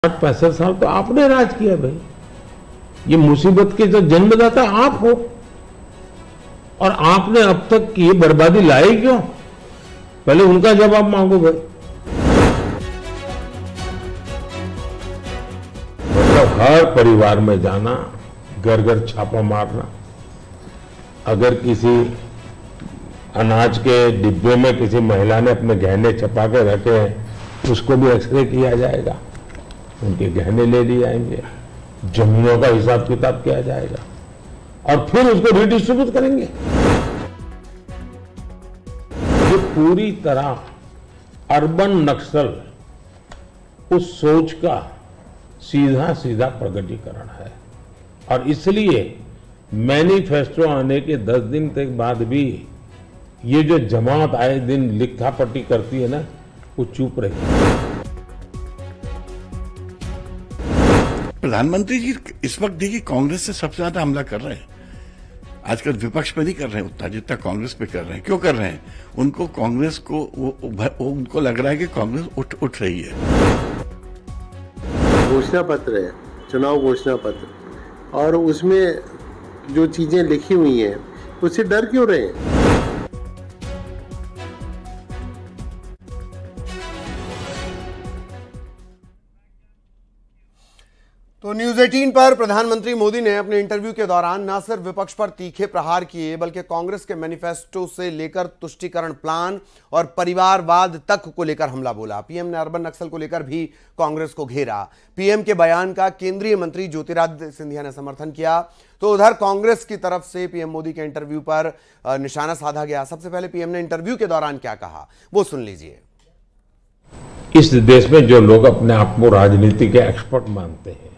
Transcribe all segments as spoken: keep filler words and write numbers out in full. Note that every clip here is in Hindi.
साठ पैंसठ साल तो आपने राज किया भाई। ये मुसीबत के जो जन्मदाता आप हो और आपने अब तक की बर्बादी लाई क्यों? पहले उनका जवाब मांगो भाई। मतलब हर परिवार में जाना, घर घर छापा मारना, अगर किसी अनाज के डिब्बे में किसी महिला ने अपने गहने छपा के रखे हैं उसको भी एक्सरे किया जाएगा, उनके गहने ले लिए जाएंगे, जमीनों का हिसाब किताब किया जाएगा और फिर उसको रिडिस्ट्रीब्यूट करेंगे। ये पूरी तरह अर्बन नक्सल उस सोच का सीधा सीधा प्रकटीकरण है और इसलिए मैनिफेस्टो आने के दस दिन तक बाद भी ये जो जमात आए दिन लिखा पट्टी करती है ना, वो चुप रही। प्रधानमंत्री जी इस वक्त देखिए कांग्रेस से सबसे ज्यादा हमला कर रहे हैं। आजकल विपक्ष पे नहीं कर रहे हैं उतना जितना कांग्रेस पे कर रहे हैं। क्यों कर रहे हैं? उनको कांग्रेस को वो, वो उनको लग रहा है कि कांग्रेस उठ उठ रही है। घोषणा पत्र है, चुनाव घोषणा पत्र, और उसमें जो चीजें लिखी हुई हैं उससे डर क्यों रहे हैं? तो न्यूज अठारह पर प्रधानमंत्री मोदी ने अपने इंटरव्यू के दौरान न सिर्फ विपक्ष पर तीखे प्रहार किए बल्कि कांग्रेस के मैनिफेस्टो से लेकर तुष्टीकरण प्लान और परिवारवाद तक को लेकर हमला बोला। पीएम ने अर्बन नक्सल को लेकर भी कांग्रेस को घेरा। पीएम के बयान का केंद्रीय मंत्री ज्योतिरादित्य सिंधिया ने समर्थन किया। तो उधर कांग्रेस की तरफ से पीएम मोदी के इंटरव्यू पर निशाना साधा गया। सबसे पहले पीएम ने इंटरव्यू के दौरान क्या कहा वो सुन लीजिए। इस देश में जो लोग अपने आप को राजनीति के एक्सपर्ट मानते हैं,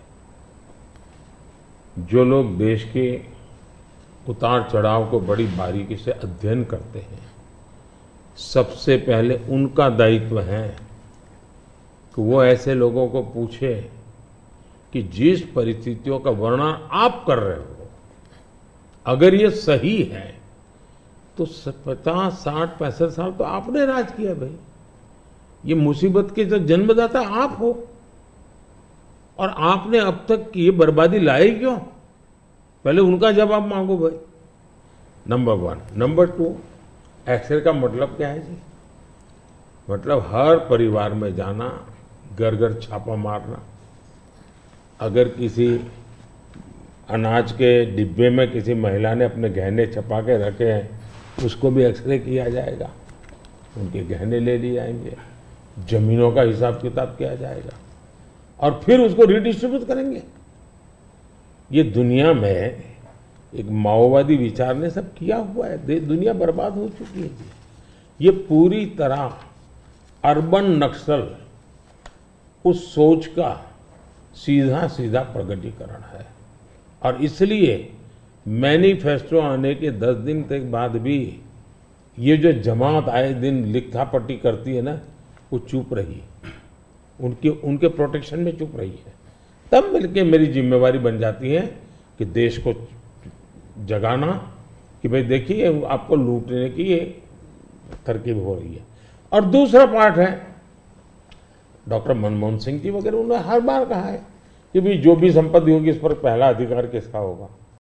जो लोग देश के उतार चढ़ाव को बड़ी बारीकी से अध्ययन करते हैं, सबसे पहले उनका दायित्व है कि वो ऐसे लोगों को पूछे कि जिस परिस्थितियों का वर्णन आप कर रहे हो, अगर ये सही है तो पचास साठ पैंसठ साल तो आपने राज किया भाई। ये मुसीबत के जो जन्मदाता आप हो और आपने अब तक की बर्बादी लाई क्यों? पहले उनका जवाब मांगो भाई। Number one. Number two, x-ray का मतलब क्या है जी? मतलब हर परिवार में जाना, घर घर छापा मारना, अगर किसी अनाज के डिब्बे में किसी महिला ने अपने गहने छपा के रखे हैं उसको भी एक्सरे किया जाएगा, उनके गहने ले लिए जाएंगे, जमीनों का हिसाब किताब किया जाएगा और फिर उसको रिडिस्ट्रीब्यूट करेंगे। ये दुनिया में एक माओवादी विचार ने सब किया हुआ है। दुनिया बर्बाद हो चुकी है जी। ये पूरी तरह अर्बन नक्सल उस सोच का सीधा सीधा प्रकटीकरण है और इसलिए मैनिफेस्टो आने के दस दिन तक बाद भी ये जो जमात आए दिन लिखा पट्टी करती है ना, वो चुप रही, उनके उनके प्रोटेक्शन में चुप रही है। तब मिलके मेरी जिम्मेवारी बन जाती है कि देश को जगाना कि भाई देखिए आपको लूटने की ये तरकीब हो रही है। और दूसरा पार्ट है, डॉक्टर मनमोहन सिंह जी वगैरह उन्होंने हर बार कहा है कि भाई जो भी संपत्ति होगी इस पर पहला अधिकार किसका होगा।